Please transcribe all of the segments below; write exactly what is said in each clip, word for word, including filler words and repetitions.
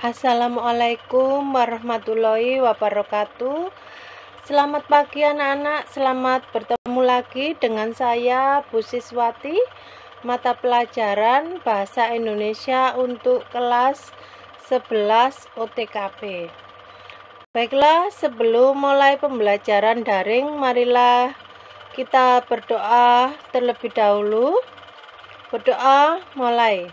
Assalamualaikum warahmatullahi wabarakatuh. Selamat pagi anak-anak, selamat bertemu lagi dengan saya Bu Siswati, mata pelajaran Bahasa Indonesia untuk kelas sebelas O T K P. Baiklah, sebelum mulai pembelajaran daring, marilah kita berdoa terlebih dahulu. Berdoa mulai.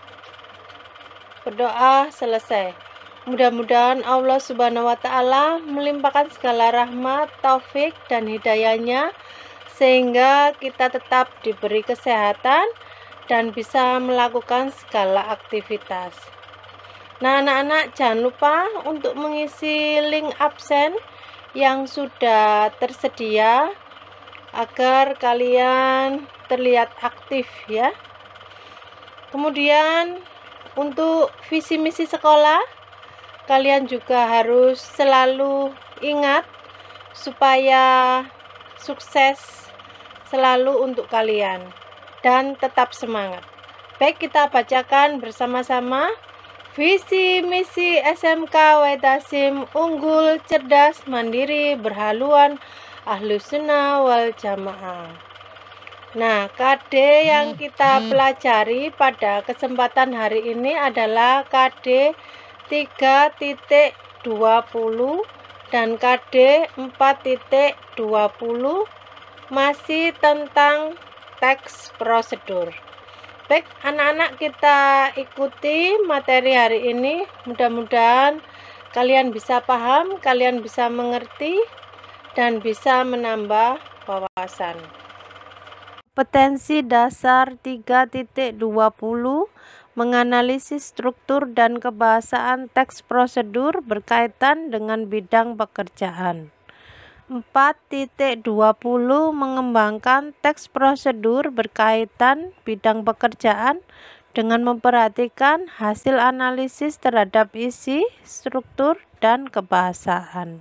Berdoa selesai. Mudah-mudahan Allah Subhanahu wa Ta'ala melimpahkan segala rahmat, taufik, dan hidayahnya sehingga kita tetap diberi kesehatan dan bisa melakukan segala aktivitas. Nah, anak-anak, jangan lupa untuk mengisi link absen yang sudah tersedia agar kalian terlihat aktif ya. Kemudian untuk visi misi sekolah, kalian juga harus selalu ingat supaya sukses selalu untuk kalian dan tetap semangat. Baik, kita bacakan bersama-sama. Visi misi S M K Wetasim unggul, cerdas, mandiri, berhaluan, Ahlus Sunnah wal Jamaah. Nah, K D yang kita pelajari pada kesempatan hari ini adalah K D tiga titik dua puluh dan K D empat titik dua puluh, masih tentang teks prosedur. Baik, anak-anak, kita ikuti materi hari ini. Mudah-mudahan kalian bisa paham, kalian bisa mengerti, dan bisa menambah wawasan. Kompetensi dasar tiga titik dua puluh menganalisis struktur dan kebahasaan teks prosedur berkaitan dengan bidang pekerjaan. empat titik dua puluh mengembangkan teks prosedur berkaitan bidang pekerjaan dengan memperhatikan hasil analisis terhadap isi, struktur, dan kebahasaan.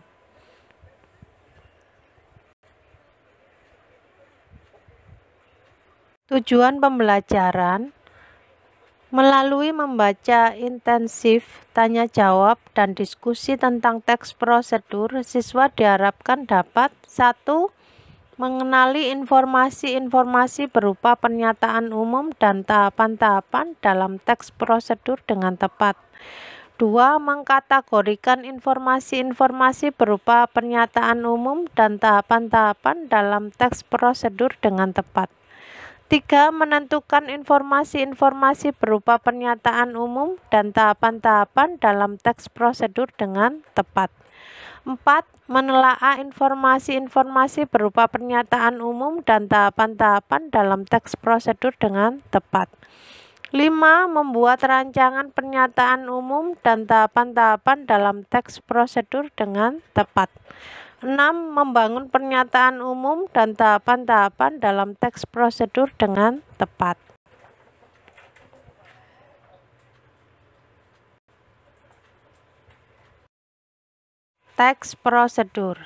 Tujuan pembelajaran melalui membaca intensif, tanya jawab, dan diskusi tentang teks prosedur, siswa diharapkan dapat satu. Mengenali informasi-informasi berupa pernyataan umum dan tahapan-tahapan dalam teks prosedur dengan tepat. dua. Mengkategorikan informasi-informasi berupa pernyataan umum dan tahapan-tahapan dalam teks prosedur dengan tepat. tiga. Menentukan informasi-informasi berupa pernyataan umum dan tahapan-tahapan dalam teks prosedur dengan tepat. empat. Menelaah informasi-informasi berupa pernyataan umum dan tahapan-tahapan dalam teks prosedur dengan tepat. lima. Membuat rancangan pernyataan umum dan tahapan-tahapan dalam teks prosedur dengan tepat. enam. Membangun pernyataan umum dan tahapan-tahapan dalam teks prosedur dengan tepat. Teks prosedur.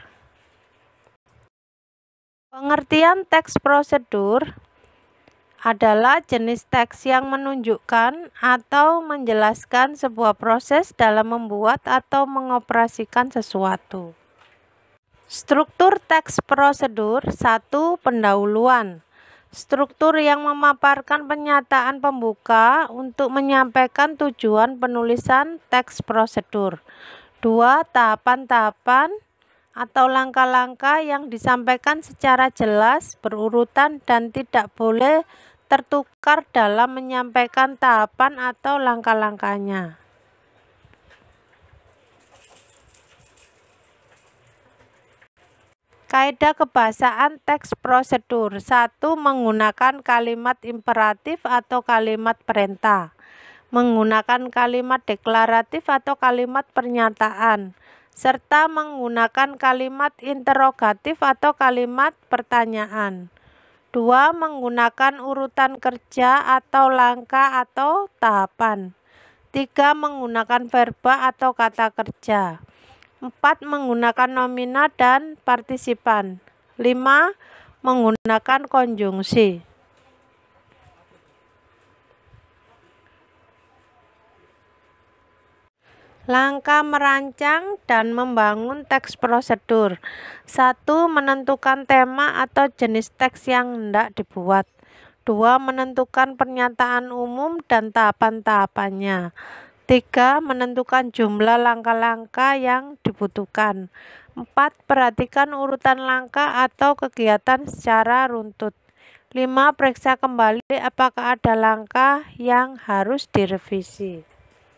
Pengertian teks prosedur adalah jenis teks yang menunjukkan atau menjelaskan sebuah proses dalam membuat atau mengoperasikan sesuatu. Struktur teks prosedur. satu. Pendahuluan. Struktur yang memaparkan pernyataan pembuka untuk menyampaikan tujuan penulisan teks prosedur. dua. Tahapan-tahapan atau langkah-langkah yang disampaikan secara jelas, berurutan, dan tidak boleh tertukar dalam menyampaikan tahapan atau langkah-langkahnya. Kaidah kebahasaan teks prosedur. satu. Menggunakan kalimat imperatif atau kalimat perintah. Menggunakan kalimat deklaratif atau kalimat pernyataan, serta menggunakan kalimat interrogatif atau kalimat pertanyaan. dua. Menggunakan urutan kerja atau langkah atau tahapan. tiga. Menggunakan verba atau kata kerja. empat. Menggunakan nomina dan partisipan. lima. Menggunakan konjungsi. Langkah merancang dan membangun teks prosedur. Satu. Menentukan tema atau jenis teks yang hendak dibuat. Dua. Menentukan pernyataan umum dan tahapan-tahapannya. Tiga. Menentukan jumlah langkah-langkah yang dibutuhkan. Empat. Perhatikan urutan langkah atau kegiatan secara runtut. Lima. Periksa kembali apakah ada langkah yang harus direvisi.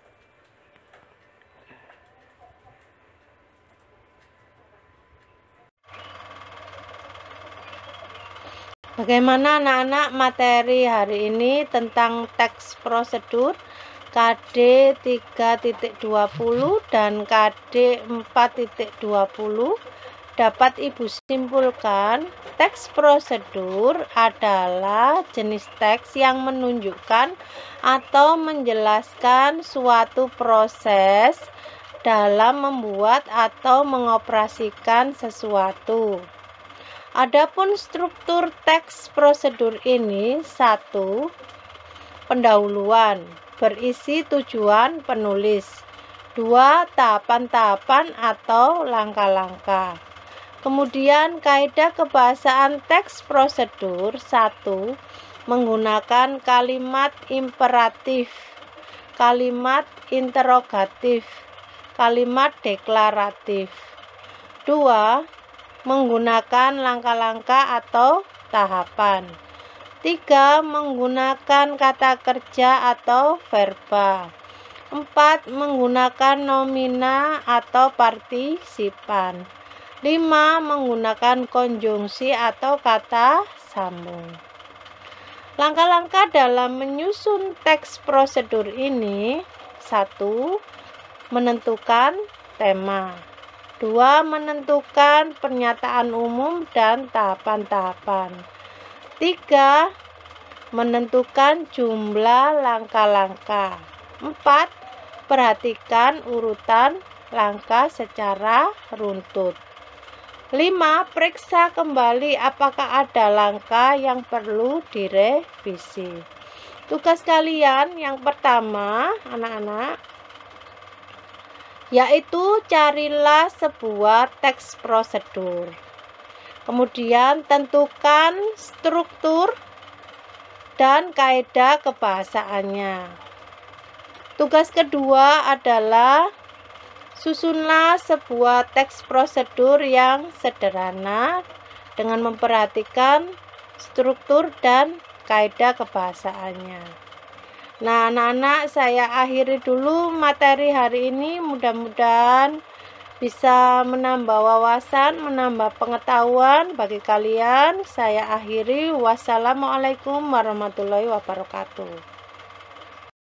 Bagaimana anak-anak materi hari ini tentang teks prosedur K D tiga titik dua puluh dan K D empat titik dua puluh? Dapat Ibu simpulkan, teks prosedur adalah jenis teks yang menunjukkan atau menjelaskan suatu proses dalam membuat atau mengoperasikan sesuatu. Adapun struktur teks prosedur ini, satu. Pendahuluan, berisi tujuan penulis. Dua. Tahapan-tahapan atau langkah-langkah. Kemudian kaidah kebahasaan teks prosedur. Satu. Menggunakan kalimat imperatif, kalimat interrogatif, kalimat deklaratif. Dua. Menggunakan langkah-langkah atau tahapan. Tiga. Menggunakan kata kerja atau verba. Empat. Menggunakan nomina atau partisipan. Lima. Menggunakan konjungsi atau kata sambung. Langkah-langkah dalam menyusun teks prosedur ini. Satu. Menentukan tema. Dua. Menentukan pernyataan umum dan tahapan-tahapan. Tiga. Menentukan jumlah langkah-langkah. Empat. Perhatikan urutan langkah secara runtut. Lima. Periksa kembali apakah ada langkah yang perlu direvisi. Tugas kalian yang pertama, anak-anak, yaitu carilah sebuah teks prosedur. Kemudian tentukan struktur dan kaidah kebahasaannya. Tugas kedua adalah susunlah sebuah teks prosedur yang sederhana dengan memperhatikan struktur dan kaidah kebahasaannya. Nah, anak-anak, saya akhiri dulu materi hari ini. Mudah-mudahan bisa menambah wawasan, menambah pengetahuan bagi kalian. Saya akhiri. Wassalamualaikum warahmatullahi wabarakatuh.